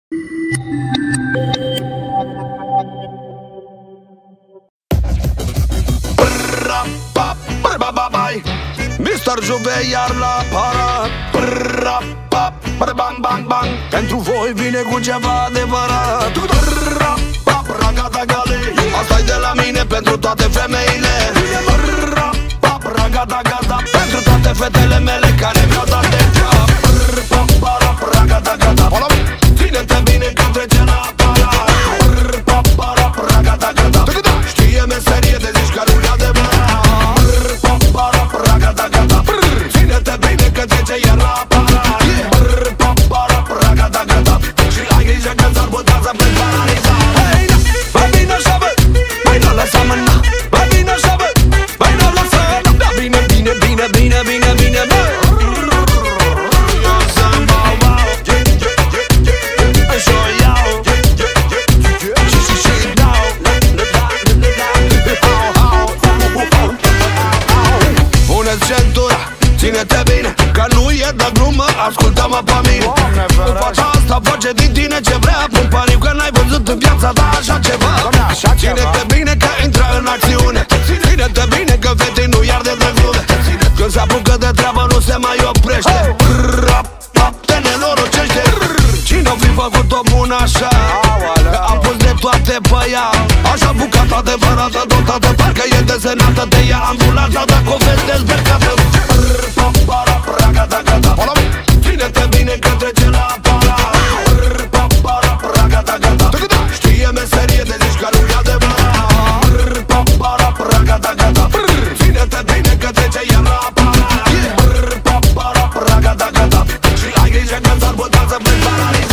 Mr. Juve iar la parat. Bang, bang, bang. Pentru voi vine cu ceva adevărat. Ragata gale. Asta-i de la mine pentru toate femeile. Ragata gata. Pentru toate fetele mele care mi-au dat de cap. Ragata gata. Ține-te bine că trece la parat. Ragata gata. Știe meserie de zici că nu-i adevărat. Ragata gata. Ține-te bine că trece iar la parat. Ragata gata. Și ai grijă că ți-ar putea să pleci paralizat. Hei, da, mai bine așa bă, mai nu lăsa mâna. Mai bine așa bă, mai nu lăsa. Da, bine, bine, bine, bine, bine, bine, bă. Ține-te bine, că nu e de glumă, ascultă-mă pe mine. În fața asta face din tine ce vrea. Pun pariu că n-ai văzut în viața ta așa ceva. Ține-te bine că intră în acțiune. Ține-te bine că fetei nu iarde de glume. Când se apucă de treabă nu se mai oprește. Te nenorocește. Cine-o fi făcut-o bună așa? Am pus de toate pe ea. Așa bucata adevărată, dotată, parcă e desenată de ea. Ambulanța dacă o vezi dezbercată. Ragata gata. Ține-te bine că trece la parat. Ragata gata. Știe meserie de zici că nu-i adevărat. Ragata gata. Ține-te bine că trece iar la parat. Ragata gata. Și ai grijă că ți-ar putea să pleci paralizat.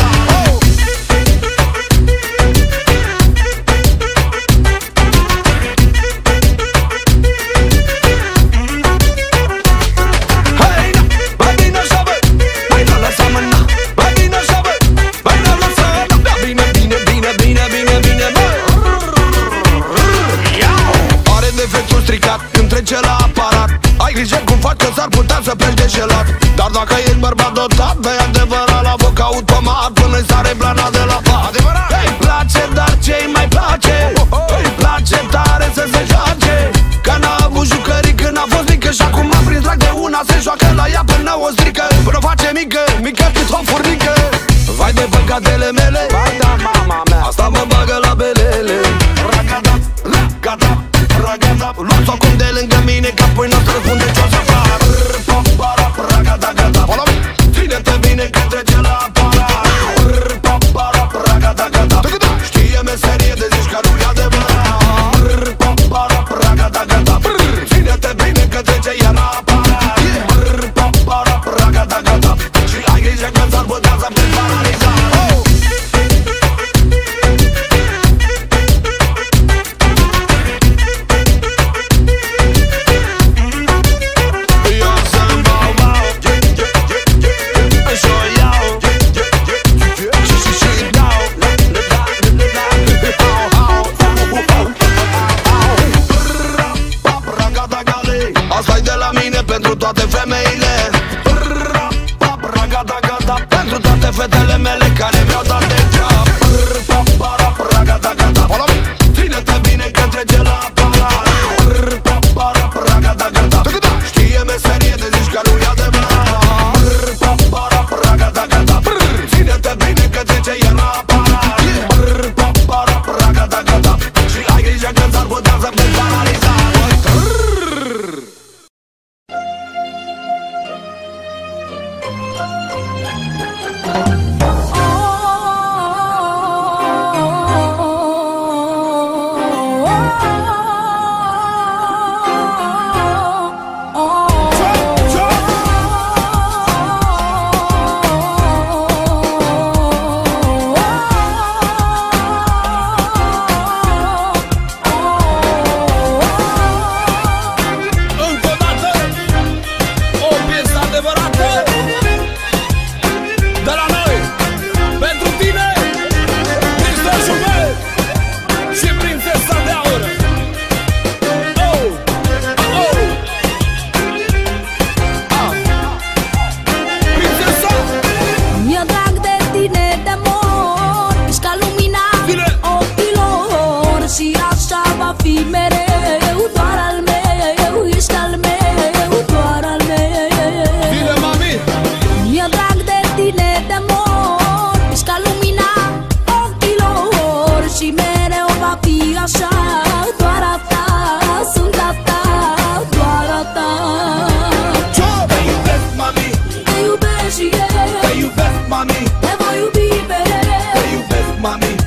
Trece la aparat. Ai grijă cum faci că s-ar putea să pleci deșelat. Dar dacă ești bărbat dotat, dă-i adevărat la foc automat până-i sare blana de la pat. Îi place, dar ce-i mai place? Îi place tare să se joace. Că n-a avut jucării când a fost mică și acum a prins drag de una. Se joacă la ea până o strică. Până face mică, mică cât o furnică. Vai de păcatele mele, vai da mama mea, asta mă bagă la belele. Ragata, ragata, ragata. Luați-o acum de lângă mine, că apoi n-o răspunde ce-o să fac. Ragata, gata. Ține-te bine că trece la parat. Ragata, gata. Știe meserie de zici că nu-i adevărat. Ragata, gata. Ține-te bine că trece iar la parat. Ragata, gata. Și ai grijă că ți-ar putea să pleci paralizat. Asta-i de la mine pentru toate femeile. Ragata, gata. Pentru toate fetele mele care mi-au dat de cap. Ragata, gata. Ține-te bine că trece la parat. Ragata, gata. Știe meserie de zici că nu-i adevărat. Ragata, gata. Ține-te bine că trece iar la parat. Ragata, gata. Și ai grijă că ți-ar putea să pleci paralizat.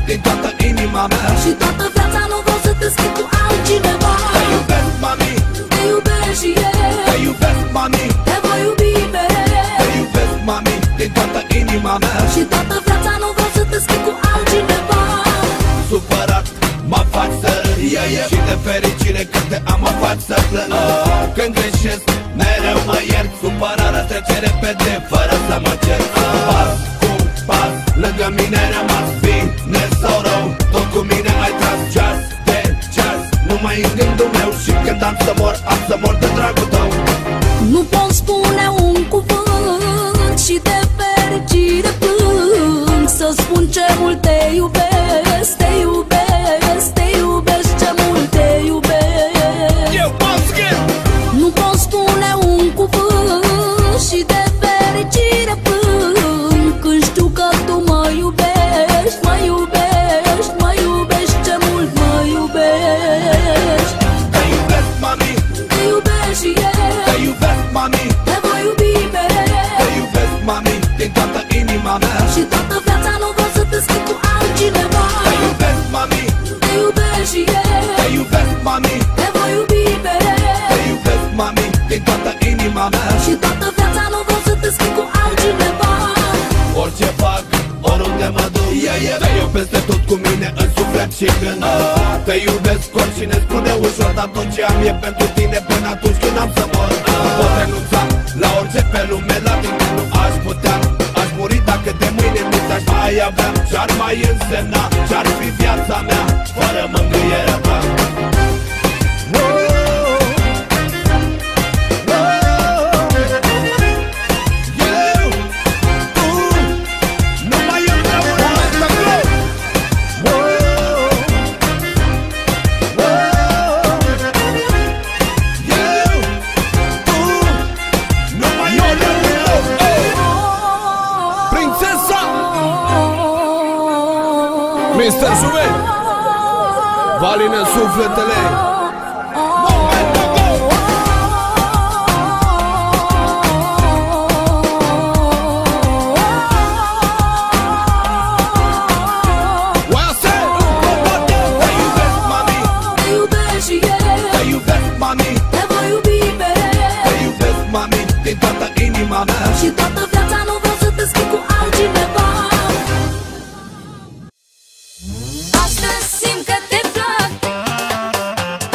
din toată inima mea. Și toată viața nu vreau să te schimb cu altcineva. Te iubesc, mami, te iubesc și eu. Te iubesc, mami, te voi iubi mereu. Te iubesc, mami, din toată inima mea. Și toată viața nu vreau să te schimb cu altcineva. Supărat mă faci să râd, și de fericire când te am mă faci să plâng. Când greșesc mereu mă iert, supărarea trece repede fără să mă cer. Pas cu pas lângă mine rămas, bine sau rău, tot cu mine ai tras ceas de ceas. Numai în gândul meu și când am să mor, am să mor de dragul tău. Nu pot spune un cuvânt și de fericire plâng. Să spun ce mult te iubesc, te iubesc, te iubesc, ce mult te iubesc. Nu pot spune un cuvânt și de fericire plâng. Când știu că tu mă iubești, mă iubești, mă iubești, ce mult mă iubești. Te iubesc, mami, te iubesc și eu. Te iubesc, mami, te voi iubi mereu. Te iubesc, mami, din toată inima mea. Și toată viața nu vreau să te schimb cu altcineva. Te iubesc, mami, te iubesc și eu. Te iubesc, mami, te voi iubi mereu. Te iubesc, mami, din toată inima mea. Și toată viața nu vreau să te schimb cu altcineva. Orice fac, oriunde mă duc, te iubesc peste tot cu mine în suflet și gând. Te iubesc oricine spune ușor, dar tot ce am e pentru tine până atunci când am să mor. Pot renunța la orice pe lume, la tine nu aș putea. Aș muri dacă de mâine nu ți-aș mai avea. Ce-ar mai însemna, ce-ar fi viața mea fără mângâierea ta. Mr. Suven, valină sufletele. Din toată inima mea. Și toată viața nu vreau să te schimb cu altcineva. Astăzi simt că te plac.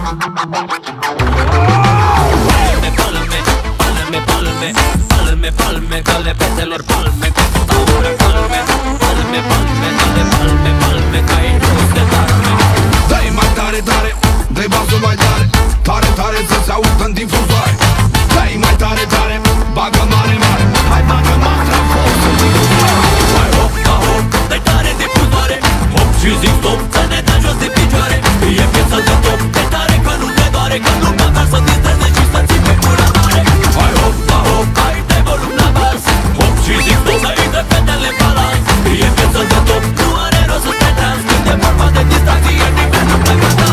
Palme, palme, dale fetelor palme, că stau ora calme. Palme, palme, dale palme, palme, că ai rost de darme. Dă-i mai tare, tare, dă-i basul mai tare, tare, tare să se audă în difuzoare. Dă-i mai tare, tare, bagă mare, mare, hai bagă mantra fost în difuzoare. Hai hop, da hop, dă-i tare difuzoare, hop și zic stop, să ne dea jos de picioare. E piesă de top, dă-i tare că nu te doare, că lumea vrea să distreze și să ții pe gura mare. Hai hop, da hop, hai dai volum la bas, hop și zic stop, să intre fetele în balans. E piesă de top, nu are rost să stai trans, când e vorba de distracție, nimeni nu pleacă dans.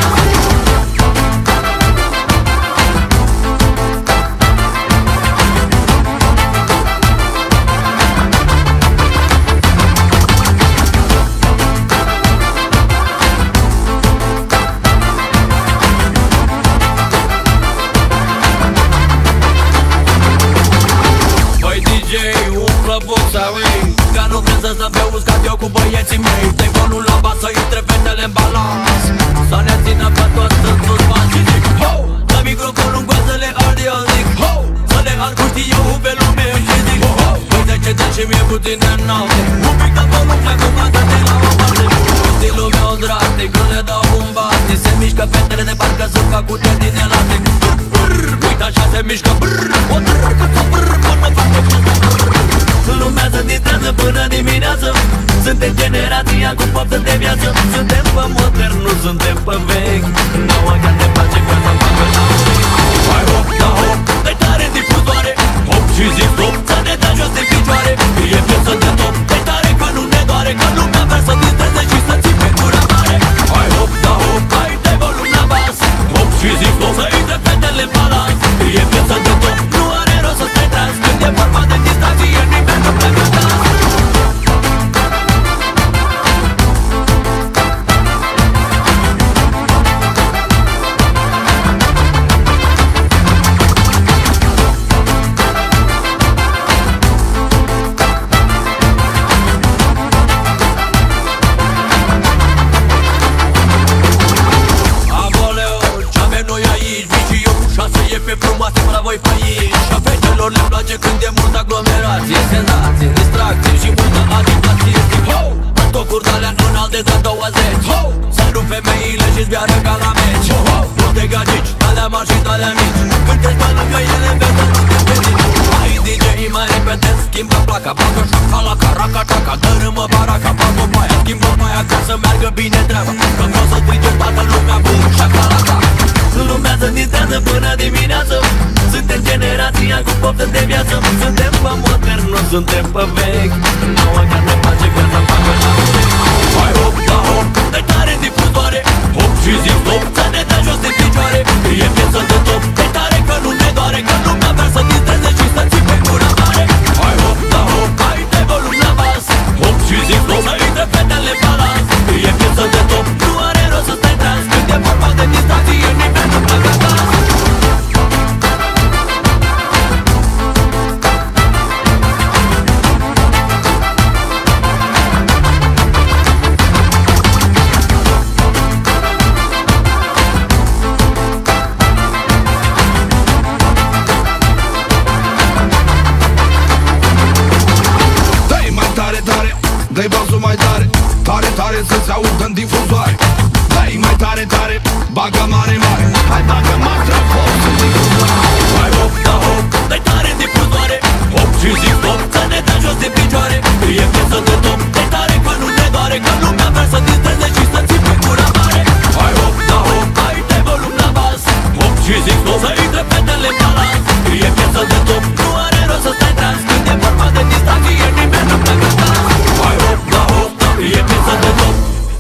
Că nu vrem să stăm pe uscat eu cu băieții mei. Dă-i volum la bas să intre fetele în balans, să ne țină pe toți în suspans. Și zic ho, dă microfonul în goazele audio, zic ho, să le arcu știi eu pe lume. Și zic ho, uite ce dă și mie puțin de noapte, un pic de volum pleacă față de la o parte. Stilul meu drastic, când le dau un bastic, se mișcă fetele de parcă sunt ca cutie din elastic. Uite așa se mișcă brrr, o drrr, că s-o brrr, până face lumea se distrează până dimineață. Suntem generația cu poftă de viață. Suntem pe modern, nu suntem pe vechi. Nouă chiar ne place că să facă la urechi. Hai hop, da hop, dă-i tare difuzoare, hop și zic stop, să ne dea jos de picioare. E piesă de top, dă-i tare că nu ne doare, că lumea vrea să distreze și să ții pe gura mare. Hai hop, da hop, hai dai volum la bas, hop și zic stop, să intre fetele în balans. E piesă de top, nu are rost să stai trans, când e vorba de distracție, nimeni nu pleacă dans. Frumoase la voi pe aici, și a fetelor le place când e multă aglomerație, senzație, distracție și multă agitație. Ho! Tocuri de-alea înalte de 20, ho! Să rup femeile și zbiară ca la meci, ho! Nu te gagici, de-alea mari și de-alea mici, când treci pe lângă ele vezi să nu te perici. Hai DJ mai repede, schimbă placa, bagă șaca la caraca, taca, dărâmă baraca, bagă baia, schimbă baia ca să meargă bine treaba, că vreau să strige toată lumea, bum, șaca la ca. Lumea se distrează până dimineață. Suntem generația cu poftă de viață. Suntem pe modern, nu suntem pe vechi. Nouă chiar ne place că să facă la urechi. Hai hop, da hop, dă-i tare difuzoare, hop și zic stop, să ne dea jos de picioare. E piesă de top, dă-i tare că nu ne doare, că lumea vrea să distreze și să ții pe gura mare. Hai hop, da hop, hai dai volum la bas, hop și zic stop, să intre fetele în balans. E piesă de top, nu are rost să stai trans, când e vorba de distracție, nimeni nu pleacă dans. Dă-i basul mai tare, tare, tare să se audă în difuzoare. Dă-i mai tare, tare, bagă mare, mare, hai bagă mantra fost în difuzoare. Hai hop, da hop, dă-i tare difuzoare, hop și zic stop, să ne dea jos de picioare. E piesă de top, dă-i tare că nu ne doare, că lumea vrea să distreze și să ții pe gura mare. Hai hop, da hop, hai dai volum la bas, hop și zic stop, să intre fetele în balans. E piesă de top, nu are rost să stai trans, când e vorba de distracție, nimeni nu pleacă dans. Hai hop, da hop, e piesă de top.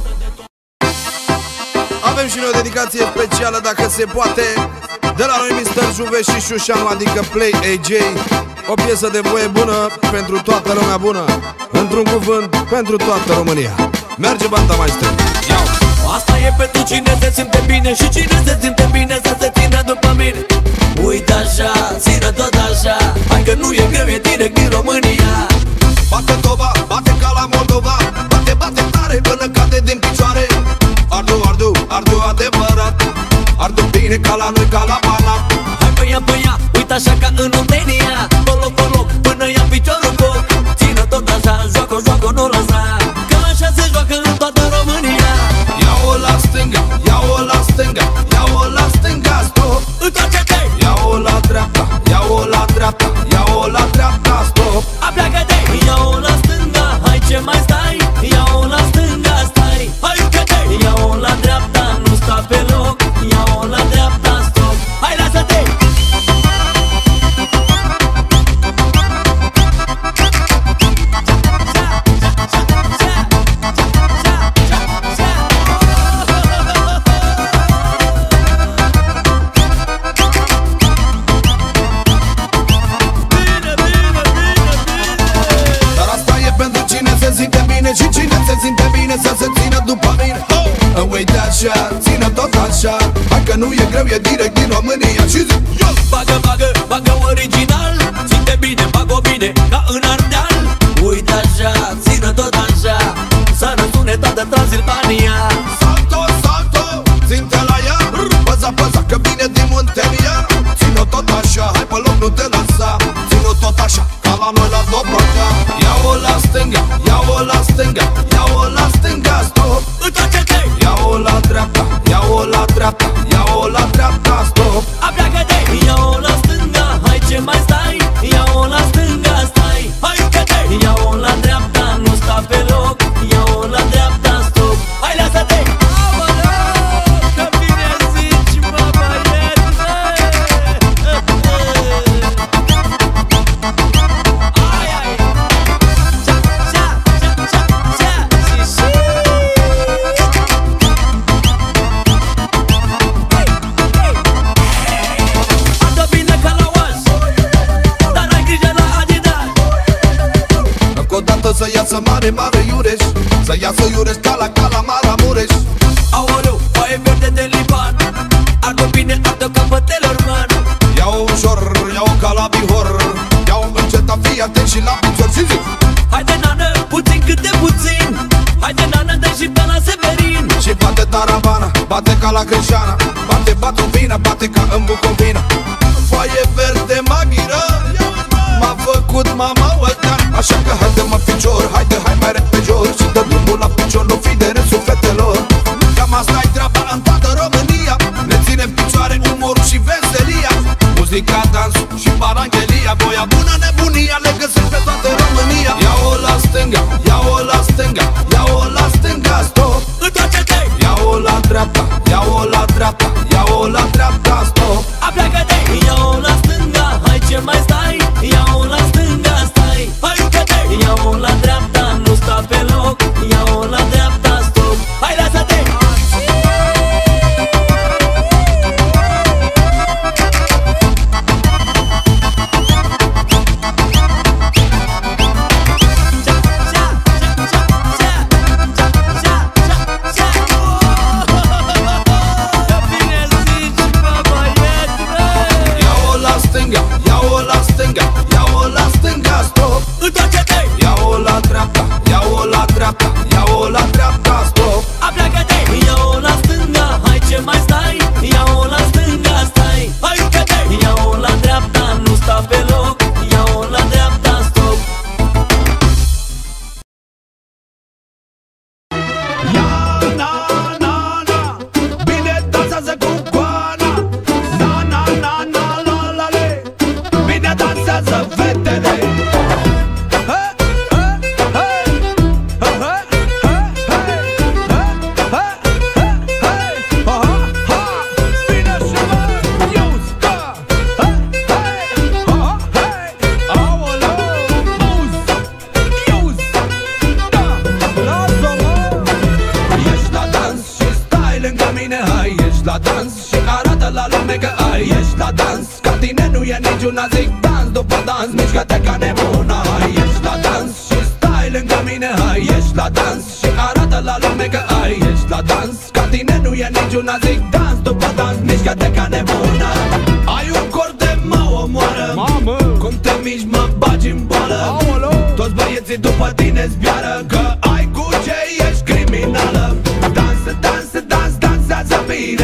Avem și noi o dedicație specială, dacă se poate, de la noi Mr. Juve și Șușanu, adică Play AJ. O piesă de voie bună pentru toată lumea bună, într-un cuvânt, pentru toată România. Merge banda mai strâng. Asta e pentru cine se simte bine și cine se simte bine să se țină după mine. Uite așa, țină tot așa, hai că nu e greu, e direct din România. Bate toba, bate ca la Moldova, bate, bate tare până cade din picioare. Ardu, ardu, ardu adevărat, ardu bine ca la noi, ca la Banat. Hai băia, uite așa ca în Oltenia. Coloc, până ia piciorul foc. Țină tot așa, joacă, nu lăsa. Că așa se joacă în toată România. Ia-o la stânga, ia-o la stânga, ia-o la stânga, stop. Întoarce-te! Ia-o la dreapta, ia-o la dreapta, ia-o la dreapta, stop. Apleacă-te! Ia-o la stânga, hai ce mai stai? Ia-o la stânga, stai. Hai că-te! Ia-o la dreapta, nu sta pe loc. Ia-o la dreapta, stop. Hai lasă-te! Dar asta e pentru cine se simte bine și cine se simte bine să se țină după mine. Uite așa, țină tot așa. Hai că nu e greu, e direct din România. Și zic, yo! Bagă original. Ține bine, bagă-o bine, ca în Ardeal. Uite așa, țină tot așa. Să răsune toată Transilvania. Salto, ținte la ea. Păza, că vine din Muntenia. Ține-o tot așa, hai pe loc, nu te lăsa. Ține-o tot așa, ca la noi la Dobrogea. Ia-o la stânga, ia-o la stânga, ia-o la stânga, stop. Întoarce-te! Ia-o la dreapta, ia-o la dreapta, ia-o la dreapta, stop. Apleacă-te! Ia-o la stânga, hai ce mai stai? Ia-o la stânga, stai. Hai că-te! Ia-o la dreapta, nu sta pe loc. Ia-o la dreapta, stop. Hai lasă-te! Că bine zici, mă băiet, ai. Arde bine ca la oas, dar ai grijă la Adidas. Încă o dată să iasă mare Iureș. Să iasă Iureș ca la Maramureș. Aoleu, foaie verde de Liban. Arde bine, arde capătelor, man. Ia-o ușor, ia-o ca la Bihor. Ia-o încet, fii atent și la picior. Și zic, Haide, nană, puțin câte puțin. Haide, nană, dă și pe la Severin. și bate taravana, bate ca la Crășana. Bate o vină, bate ca în Bucovina. Foaie verde maghiră, m-a făcut mama ăsta. Așa că haide-mă picior, haide, hai mai repede jos. Și dă drumul la picior, nu fi de râsul fetelor. Cam asta-i treaba în toată România. Ne ținem picioare umorul și veselia. Muzica, dansul și paranghelia. Voia bună, nebunia, le găsim pe toată România. Ia-o la stânga, ia-o la stânga, ia-o la stânga, stop. Întoarce-te! Ia-o la dreapta, ia-o la dreapta, ia-o la dreapta, stop. Apleacă-te! Ia-o la stânga, hai ce mai stai? Ia-o la stânga, stai. Hai că-te! Ia-o la dreapta, nu sta pe loc. Ia-o la dreapta, stop. Hai lasă-te! Ia-o la stânga, ia-o la stânga, ia-o la stânga, stop. Întoarce-te! Ia-o la dreapta, ia-o la dreapta, ia-o la dreapta, stop. Apleacă-te! Ia-o la stânga, hai ce mai stai? Ia-o la stânga, stai. Hai că-te! Ia-o la dreapta, nu sta pe loc. Ia-o la dreapta, stop. Ia, na, na, na, bine dansează cu coana. Na, na, na, na, la, la, le, bine dansează fetele. La dans și arată la lume că ai ești la dans. Ca tine nu e niciuna, zic dans după dans. Mișcă-te ca nebuna, hai ești la dans și stai lângă mine, hai ești la dans și arată la lume că ai ești la dans. Ca tine nu e niciuna, zic dans după dans. Mișcă-te ca nebuna. Ai un corp de mă omoară. Mamă, cum te miști mă bagi în boală. Toți băieții după tine zbiară, că ai cu ce ești criminală. Dansă, dansă, dansează bine.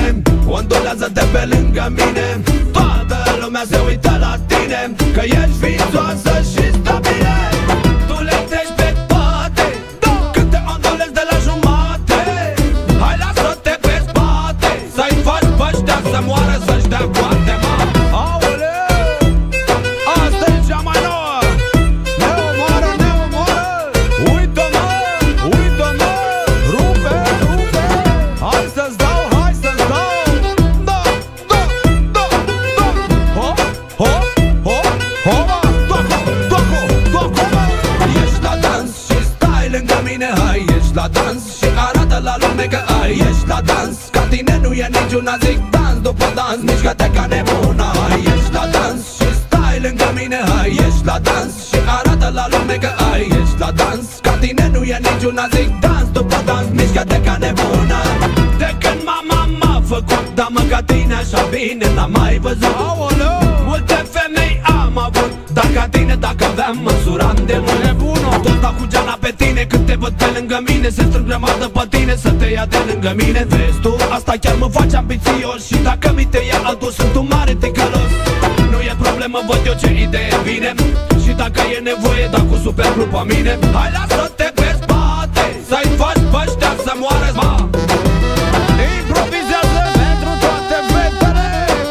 ondulează-te pe lângă mine. Toată lumea se uită la tine, că ești vițoasă și stabile. Tu le treci pe toate, când te ondulezi de la jumate. Hai lasă-te pe spate, să-i faci pe ăștia să moară, să-și dea coate, mă. Aoleu, asta e cea mai nouă. Ne omoară, ne omoară. Uită-mă, uită-mă. Rupe, rupe. Hai să-ți dau, hai să-ți dau. Da, da, da, da. Ho, ho, ho, ho, mă. Toaco, toaco, toaco, mă. Ești la dans și stai lângă mine. Hai, ești la dans și arată la lume că ai. Ești la dans, ca tine nu e niciuna. Zic dans după dans, mișcă-te ca nebuna. Hai, ești la dans și stai lângă mine. Hai, ești la dans și arată la lume că ai. Ești la dans, ca tine nu e niciuna. Zic dans după dans, mișcă-te ca nebuna. De când mama m-a făcut, dar mă ca tine așa bine n-am mai văzut. Aoleu! Multe femei am avut, dar ca tine dacă aveam măsuram de mult. Nebună! Toți dau cu geana pe tine când te văd pe lângă mine. Se strâng grămadă pe tine să te ia de lângă mine. Vezi tu? Asta chiar mă face ambițios. Și dacă mi te ia altul, sunt un mare ticălos. Nu e problemă, văd eu ce idee vine. Și dacă e nevoie, da cu superglu pe mine. Hai lasă-te pe spate, să-i faci pe ăștia să moară, mă. Improvizează pentru toate fetele.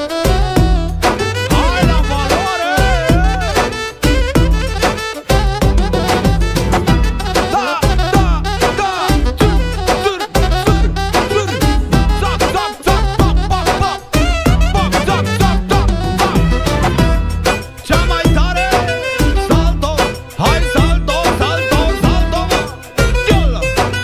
Hai la valoare. Da, da, da. Zâr, zâr, zâr. Zac, zac, zac, pap, pap, pap. Pap, zac, zac, zac, pap. Cea mai tare. Salto, hai salto, salto, salto, mă. Iolo.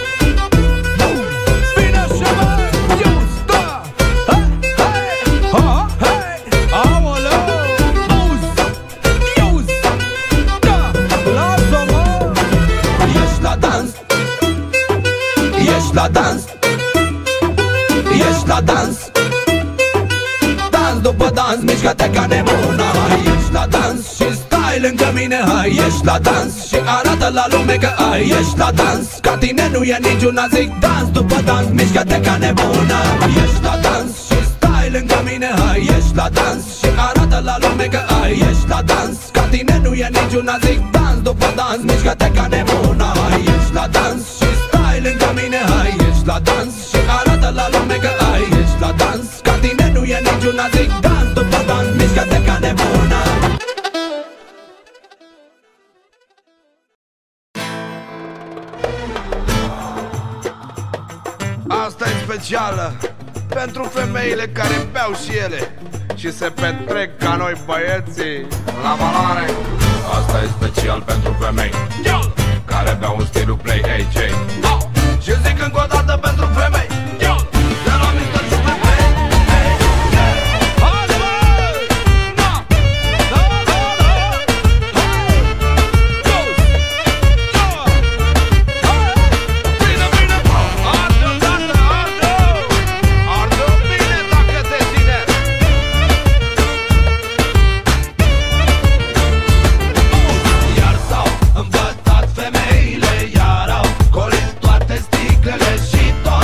Bine și mă, ius, da. Hei, hei, ha, hei. Aoleu, auzi, ius, da. Lasă-mă. Ești la dans, ești la dans, ești la dans. Dans după dans, mișcă-te ca nebuna. Hai, ești la dans și stai lângă mine. Hai, ești la dans și arată la lume că ai. Ești la dans, ca tine nu e niciuna. Zic dans după dans, mișcă-te ca nebuna. Ești la dans și stai lângă mine. Hai, ești la dans și arată la lume că ai. Ești la dans, ca tine nu e niciuna. Zic dans după dans, mișcă-te ca nebuna. Hai, ești la dans și stai lângă mine. Hai, ești la dans și arată la lume că ai. Ești la dans, ca tine nu e niciuna. Zic dans după dans, mișcă-te ca nebuna. Asta e specială pentru femeile care beau și ele și se petrec ca noi băieții. La valoare. Asta e special pentru femei care beau în stilul Play AJ. Și zic încă o dată pentru femei de la Mr. Super Play. Haide, bă! Da! Da, da, da! Hai! Jos! Jos! Hai! Bine, bine! Arde, arde, arde! Arde bine dacă te ține! Iar s-au învățat femeile, iar au golit toate sticlele și tot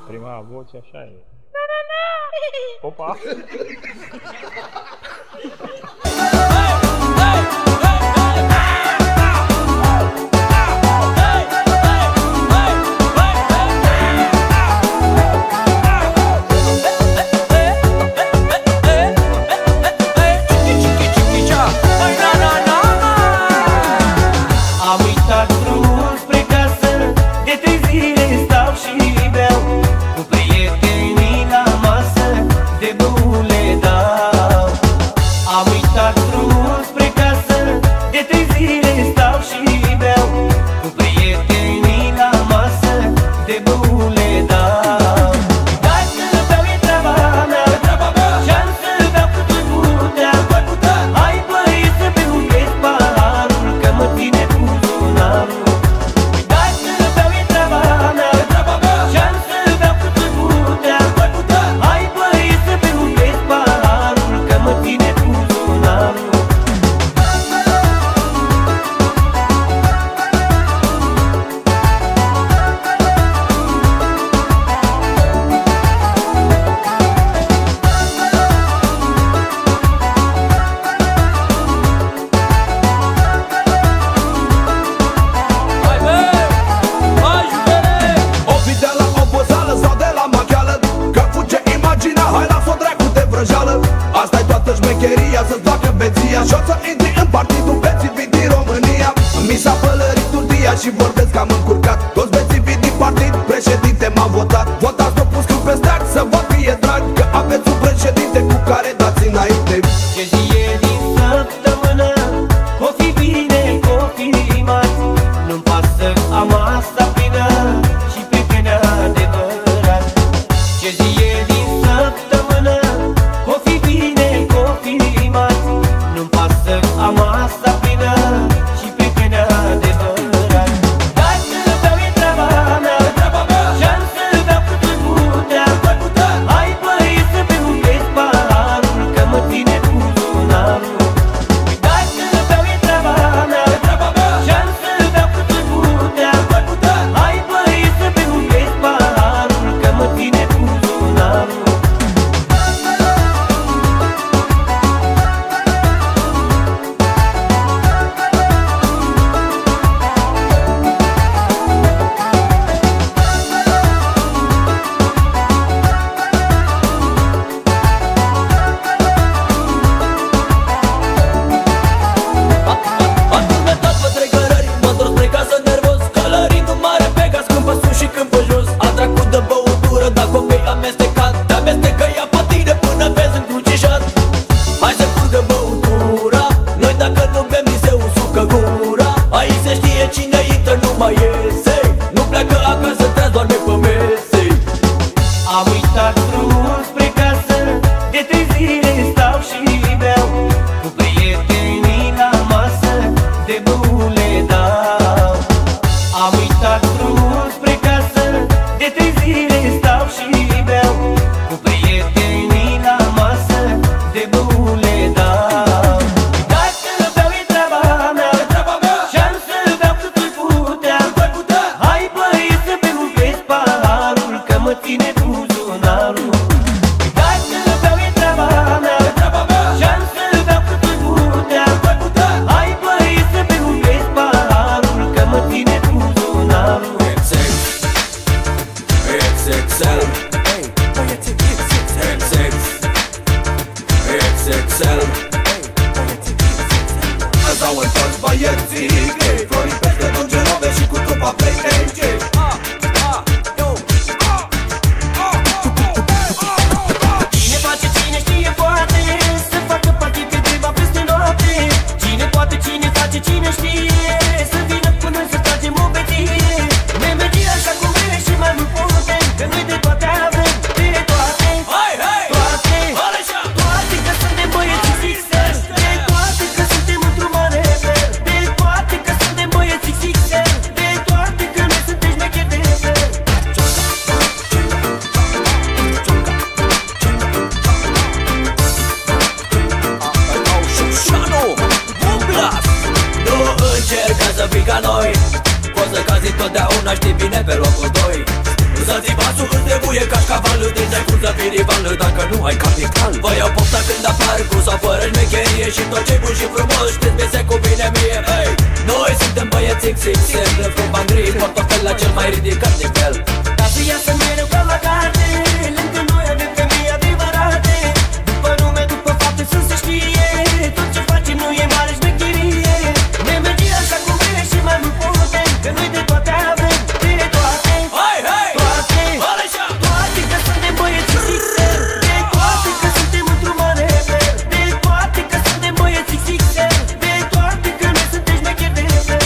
Prima voce așa e. Opa! Să-ți facă beția și o să intri în partidul bețivii din România. Mi s-a pălărit turdia și vorbesc că am încurcat. Toți bețivii din partid, președinte m-a votat. Votați, nu pus pe steag, să vă fie drag, că aveți un președinte cu care dați înainte. Ce zi e din săptămână, o fi bine, o fi rimat. Nu-mi pasă, am asta plină și prieteni adevărat. Ce zi e din săptămână, o fi bine, o fi rimat. Nu-mi pasă, am asta plină și prieteni adevărat. Dar să beau e treaba mea, și-am să beau cât voi putea. Hai băi să beau vezi paharul, că mă ține buzunarul. Dar să beau e treaba mea, și-am să beau cât voi putea. Hai băi să beau vezi paharul, că mă ține buzunarul. Am turmentat pe trecărări, mă întorc spre casă nervos, călărind un mare pe gas, când pe sus și când pe jos. Am dracut de băutură, dacă o bei amestecat, te amestecă ea pe tine până vezi încrucișat. Hai să curgă băutura, noi dacă nu bem ni se usucă gura. Aici se știe cine intră, nu mai iese, nu pleacă acasă, trebuie doarme pe mese. Am uitat drumul spre casă, de 3 zile stau și beau, cu prietenii la masă, de băule dau. Am uitat drumul spre casă, de 3 zile stau și beau, cu prietenii la masă, de băule dau. Dar să beau e treaba mea, și-am să beau cât voi putea. Hai băi să beau vezi paharul, că mă ține buzunarul. Dar să beau e treaba mea, și-am să beau cât voi putea. Hai băi să beau vezi paharul, că mă ține buzunarul. XXL XXL S-au întors băieții grei, florii peste dungerove și cu trupa play AJ. Cine face, cine știe, poate să facă partii pe greva peste noapte. Cine poate, cine face, cine știe, să vină până să tragem o beție. Ne merge așa cum vrei și mai mult putem, că noi de toate avem, de toate. Toate, toate că suntem băieți XXL. De toate că suntem într-un mare fel. De toate că suntem băieți XXL. De toate că noi suntem șmecheri de fel. Nu încerca să fii ca noi, poți să cazi totdeauna, știi bine pe locul 2. Să ții pasul, îți trebuie e cașcavalul din ai cum să fii rival dacă nu ai capital. Vă iau pofta când apar cu sau fără șmecherie și tot ce bun și frumos știți mi se cuvine mie. Hey, noi suntem băieți XXL, refrum bani gri, portofel la cel mai ridicat nivel. Ca să iasă mereu ca la carte, lângă noi avem femei adevărate. După nume, după fapte să se știe, tot ce facem nu e mare șmecherie. Ne merge așa cum vrei și mai mult putem, că noi de toate avem, de toate. Hai, hai, toate, așa. toate că suntem băieți XXL, de toate că suntem într-un mare fel, de toate că suntem băieți XXL, de toate că noi suntem șmecheri de fel.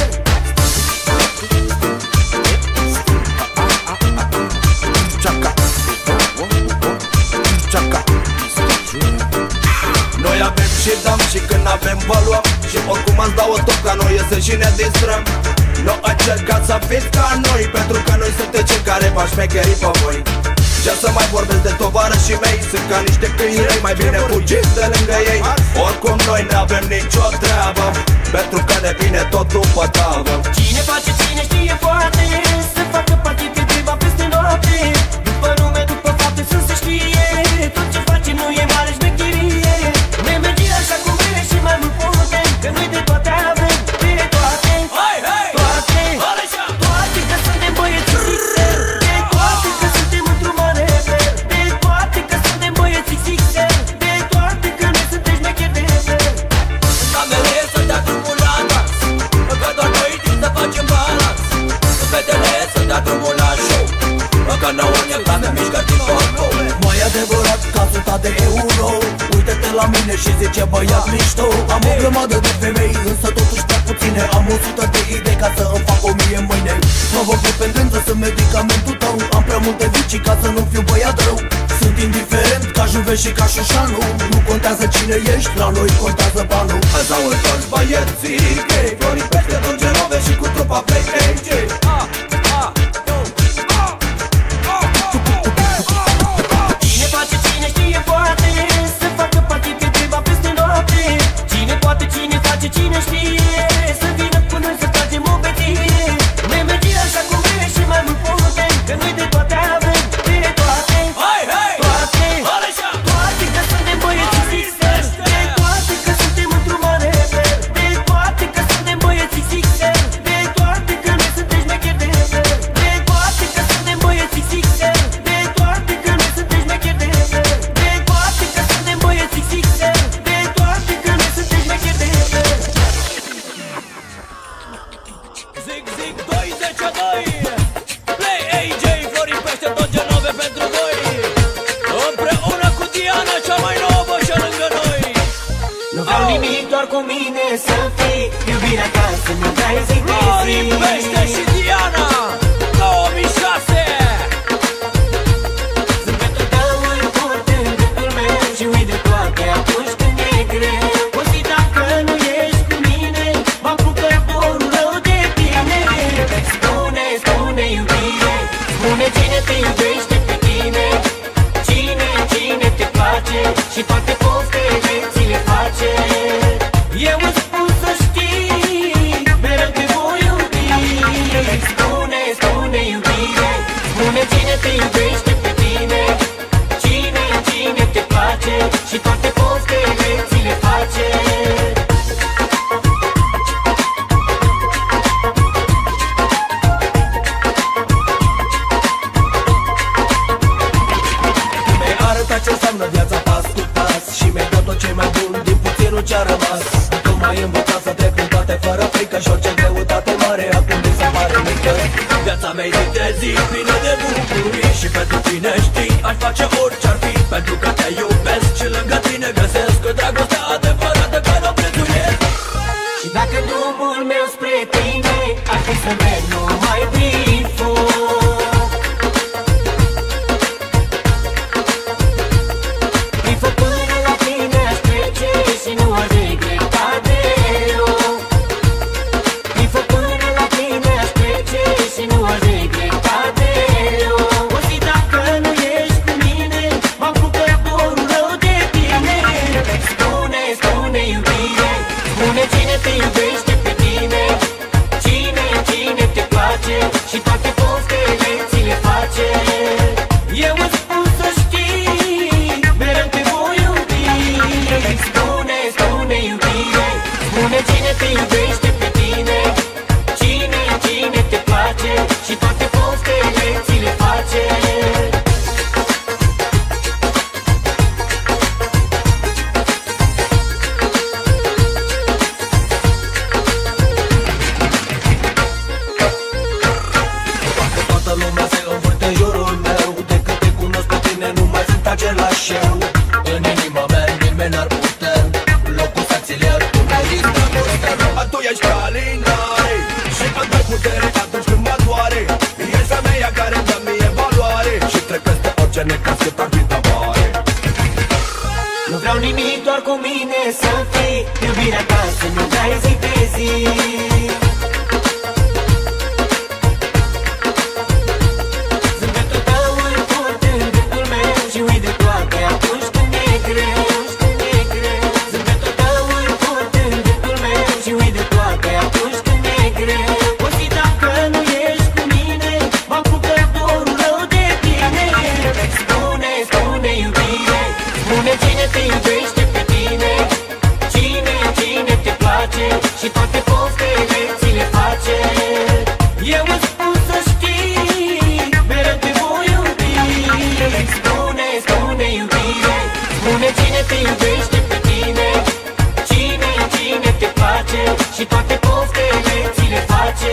Noi avem și dăm și când avem vă luăm, și oricum ați dau o top ca noi iese și ne distrăm. Nu încercați să fiți ca noi, pentru că noi suntem cei care v-aș șmecheri pe voi. Ce să mai vorbesc de tovarășii mei, sunt ca niște câini răi, mai bine fugiți de lângă ei. Oricum noi n-avem nicio treabă, pentru că ne vine tot după tavă. Cine face, cine știe poate să facă partid pe triba peste noapte. După nume, după fapte să se știe, tot ce facem nu e mare șmecherie. Ne merge așa cum vrei și mai mult putem, că noi de toate avem, de toate. Hai, hai, toate, așa. toate că suntem băieți XXL, de toate că suntem într-un mare fel, de toate că suntem băieți XXL, de toate că noi suntem șmecheri de fel. Damele să dea drumul la dans, că doar noi știm să facem balans. Fetele să dea drumul la show, că nouă ne place mișcări din porno. Mai adevărat ca 100 de euro, uite-te la mine și zice băiat mișto. Am o grămadă de femei, însă totuși prea puține. Am 100 de idei ca să îmi fac 1000 mâine. Provoc dependență, sunt medicamentul tău. Am prea multe vicii ca să nu fiu băiat rău. Sunt indiferent ca Juve și ca Șoșanu. Nu contează cine ești, la noi contează banul. Azi au întors băieții gay, Florin Pește, Don Genove și cu trupa Play AJ. Cine face, cine știe poate să facă partid pe triba peste noapte. Cine poate, cine face, cine știe să vină cu noi să tragem o beție. Ne merge așa cum vrei și mai mult putem, că noi de toate avem, de toate. Hai, hai, Toate, așa. toate că suntem băieți XXL, de toate că suntem într-un mare fel, de toate că suntem băieți XXL, de toate că noi suntem șmecheri de fel, de toate că suntem băieți XXL, de toate că noi suntem șmecheri de fel, de toate că suntem băieți XXL, de toate că noi suntem șmecheri de fel. Zic, zic, 22 Play AJ, Florin Pește, Don Genove pentru voi. Împreună cu Diana, cea mai nouă și lângă noi. Nu vreau nimic, doar cu mine să fii, iubirea ta să ne dai zi de Florin Pește și zi. Diana 2006. Sunt pentru tău încurt în gândul meu și uit de toate atunci când e greu. O zi dacă nu ești cu mine, mă apucă porul rău de tine. Spune, spune iubire, spune cine te iubește pe tine. Cine, cine te place și toate poftele ți le face. Eu îți spun să știi, mereu te voi iubi. Spune, spune iubire, spune cine te iubește pe tine. Cine, cine te place și toate poftele ți le face. Mi-ai arătat ce înseamnă viața pas cu pas și mi-ai dat tot ce mai bun din puținul ce-a rămas. Tu m-ai învățat să trec prin toate fără frică și orice greutate mare acum mi se pare mică. Viața mea e zi de zi plină de bucurii și pentru tine știi, aș face orice-ar fi, pentru că te iubesc și lângă tine găsesc o dragostea adevărată care o prețuiesc. Și dacă drumul meu spre tine ar fi să merg numai prin foc, prin foc până la tine aș trece și nu aș regreta deloc. Prin foc până la tine aș trece și nu aș regreta deloc. O zi dacă nu ești cu mine, mă apucă porul rău de tine. Spune, spune iubire, spune cine te iubește pe tine. Cine, cine te place și cu mine să fii iubirea ta, să nu dai zi de zi. Zâmbetul tău îl port în gândul meu și uit de toate atunci când e greu. Zâmbetul tău îl port în gândul meu și uit de toate atunci când e greu. O zi dacă nu ești cu mine, mă apucă dorul rău de tine. Spune, spune iubire, spune cine te iubește pe tine. Cine te place și toate poftele ți le face. Eu îți spun să știi, mereu te voi iubi. Spune, spune iubire, spune cine te iubește pe tine. Cine te place și toate poftele ți le face.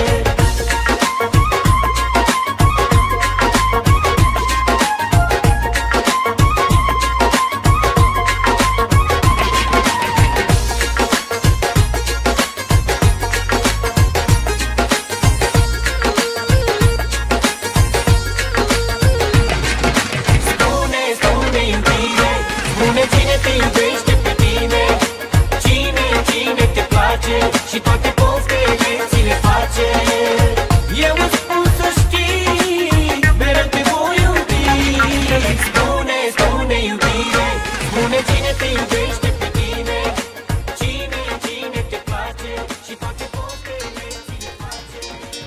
Și toate poftele ți le face. Eu îți spun să știi, mereu te voi iubi. Spune, spune iubire, spune cine te iubește pe tine. Cine te place și toate poftele ți le face.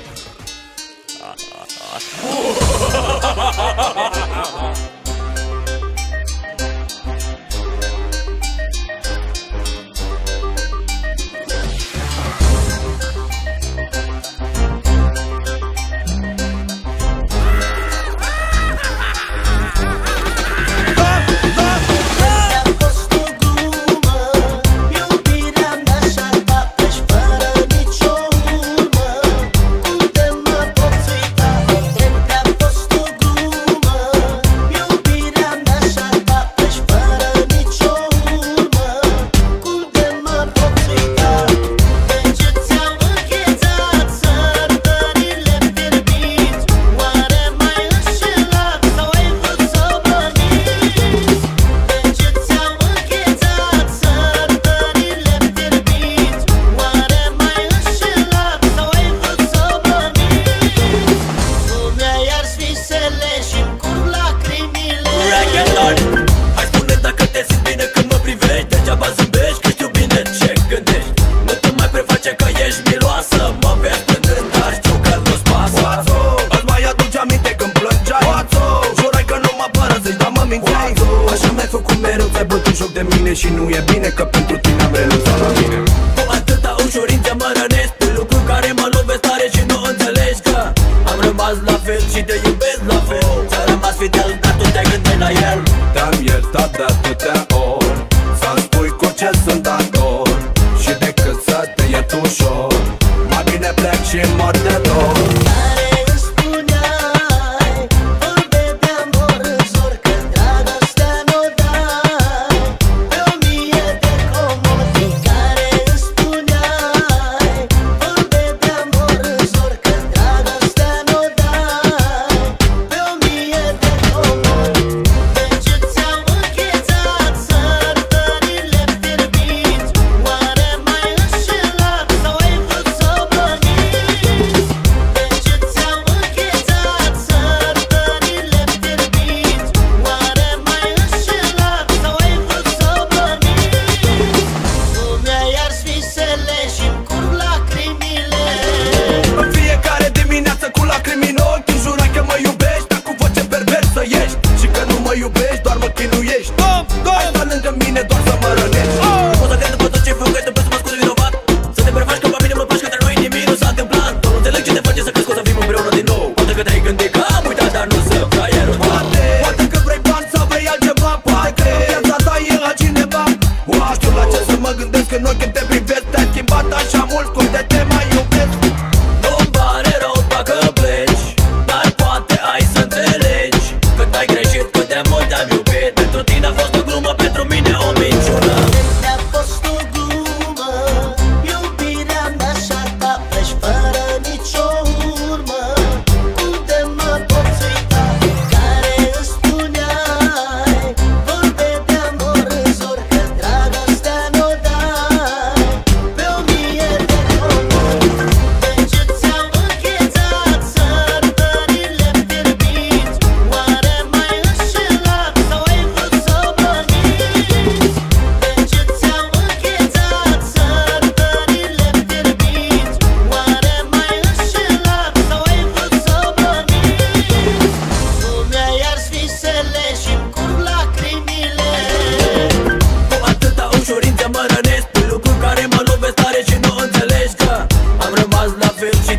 Și nu e bine că pentru tine am renunțat la mine. Cu atâta ușurință mă rănesc pe lucruri care mă lovesc tare și nu înțelegi că am rămas la fel și te iubesc la fel. Ți-a rămas fidel, dar tu te-ai gândit la el. Te-am iertat de atâtea ori, să-mi spui cu ce sunt dator. Și decât să te iert ușor, mai bine plec și mor de dor.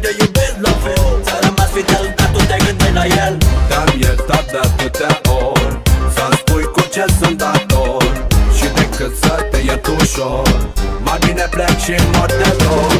te iubesc la fel. Ți-a rămas fidel, dar tu te gândeai la el. Te-am iertat de atâtea ori, să-mi spui cu ce sunt dator. Și decât să te iert ușor, mai bine plec și mor de dor.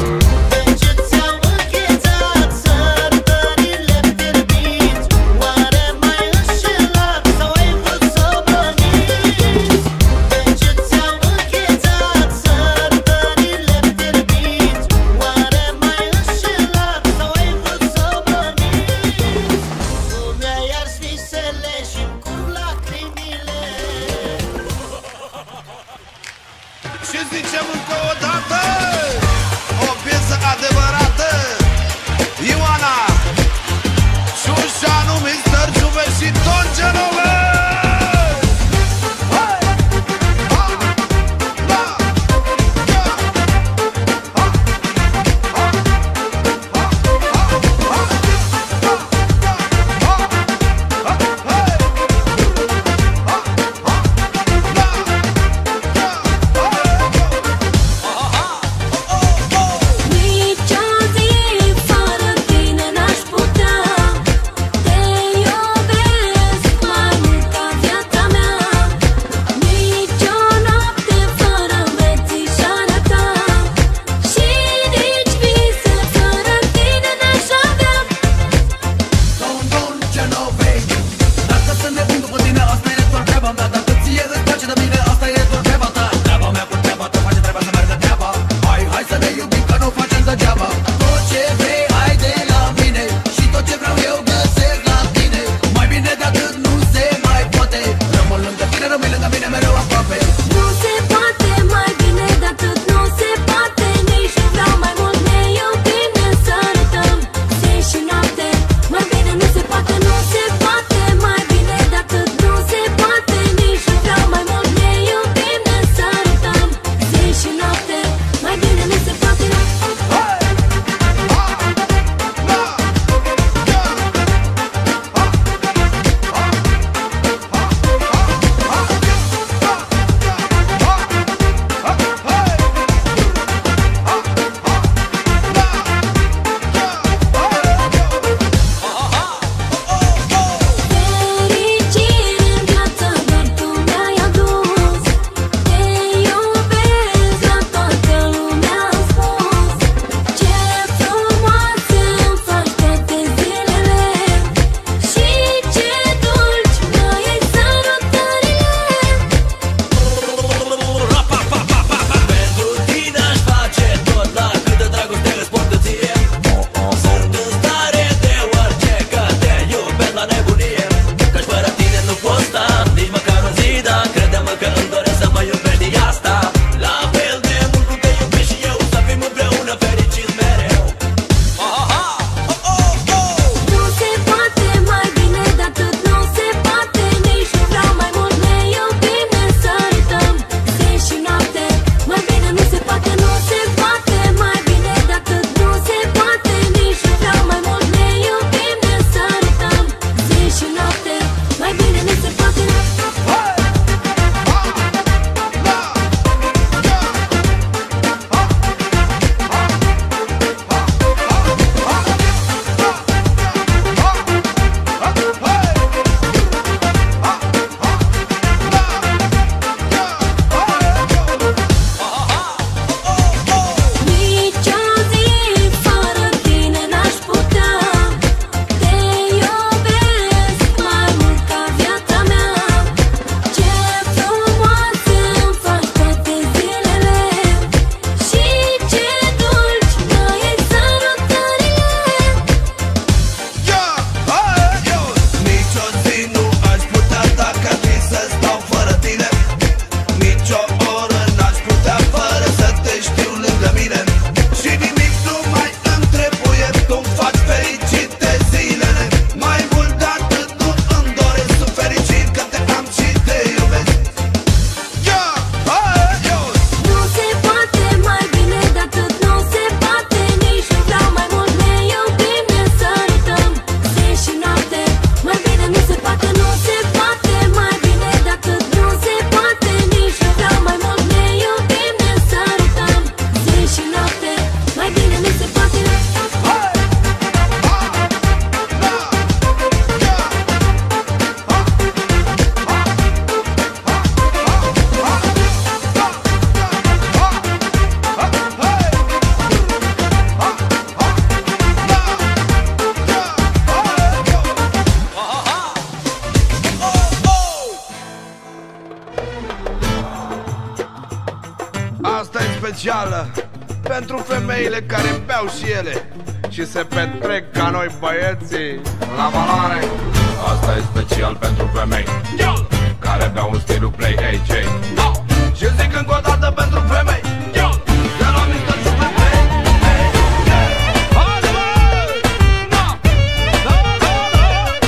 specială pentru femeile care beau și ele și se petrec ca noi băieții la valoare. Asta e special pentru femei care beau în stilul Play AJ. Și zic încă o dată pentru femei de la Mr. Super Play. Haide, bă! Na! Da, da, da!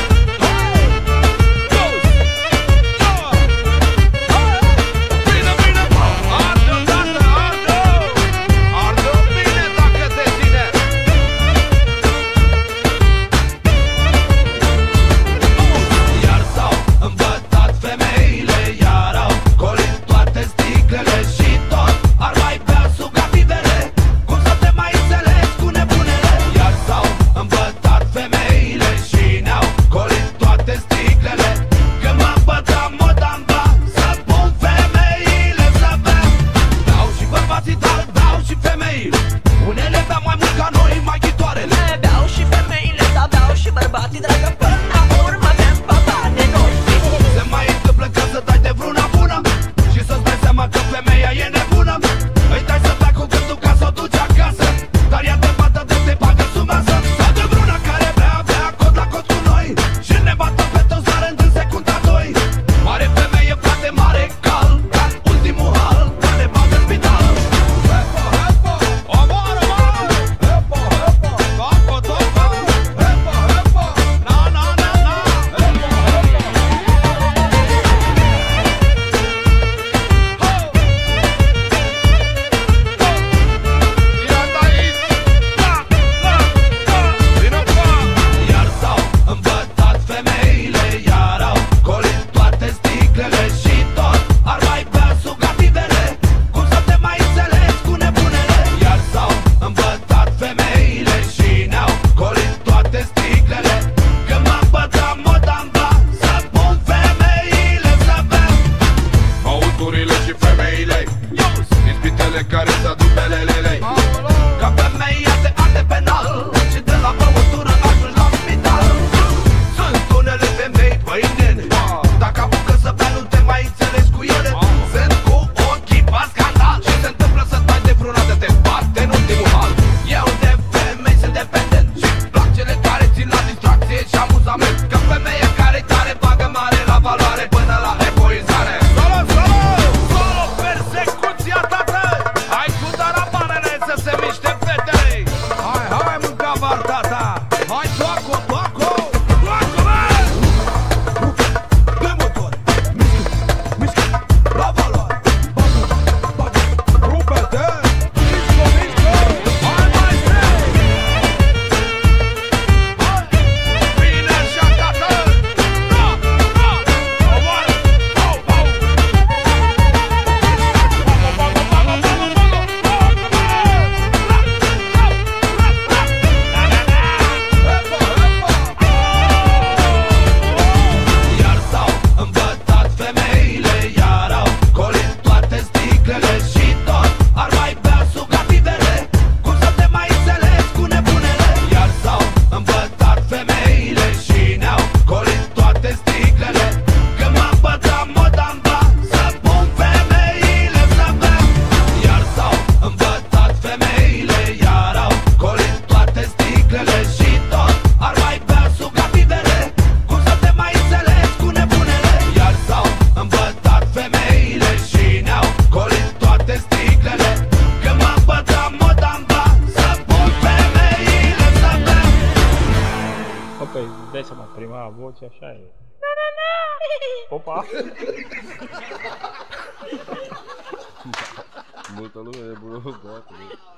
Bine, bine, bă! Arde-o, tată, arde-o! Arde-o bine dacă te ține! Iar s-au îmbătat femeile, iar au golit toate sticlele și tot ar mai bea sugativele. Cum să te mai înțelegi cu nebunele? Iar s-au îmbătat femeile și ne-au golit toate sticlele. Când mă îmbătam modamba să pun femeile să bem. Beau și bărbații, dar beau și femeile. Unele beau mai mult ca noi, mai ghitoarele. Beau și femeile, dar beau și bărbații, dragă, până la urmă avem papa de noi. Se mai întâmplă ca să dai de vreuna bună și să-ți dai seama că femeia e nebună. Îi dai să bea cu gândul ca să o duci acasă, dar ea te bată de te bagă sub masă. Sau de vreuna care bea cot la cot cu noi și ne bată pe toți la rând în secunda 2. Mare femeie, frate, mare cal, dar ultimul hal, dar ne bagă în spital. Hepo, hepo, omoară, omoară. Hepo, hepo, toco, toco. Hepo, hepo, na, na, na, na. Hepo, hepo. Iar s-au îmbătat femeile, iar au golit toate sticlele și tot ar mai bea sugativele. Cum să te mai înțelegi cu nebunele? Iar s-au îmbătat femeile și ne-au golit toate sticlele. Când mă îmbătam modamba să pun femeile să bem. Băuturile și femeile, ispitele care se aduc pe lelelei. Ca femeia te arde penal și de la băutură ajungi la spital. Sunt unele femei băinene, dacă apucă să bea nu te mai înțelegi cu ele. Sunt cu ochii pa scandal și se întâmplă să dai de vreuna de te bate în ultimul hal. Eu de femei sunt dependent și plac cele care țin la distracție și amuzament. Că femeia care tare bagă mare la valoare până la epuizare. Solo, solo, solo, persecuția tată. Hai cu darabanele să se miște fetele. Hai, hai, mânca var tata. Hai, toaco, toaco, toaco, bă! De motor, mișcă, mișcă, la valoare. Bagă, rupe-te, mișcă, mișcă. Hai, maestre! Hai, bine așa, tată! Da, da, omoară, au, au! Iar s-au îmbătat femeile, iar au golit toate sticlele și tot ar mai bea sugativele. Cum să te mai înțelegi cu nebunele? Iar s-au îmbătat femeile și ne-au golit toate sticlele. Când mă îmbătam modamba să pun femeile să bem. Iar s-au îmbătat femeile, iar au golit toate sticlele și tot ar mai bea sugativele. Cum să te mai înțelegi cu nebunele? Iar s-au îmbătat femeile și ne-au golit toate sticlele. Când mă îmbătam modamba să pun femeile să bem. Ok, dai seama, prima voce așa e. Opa! Multă lume e bună, băiatul.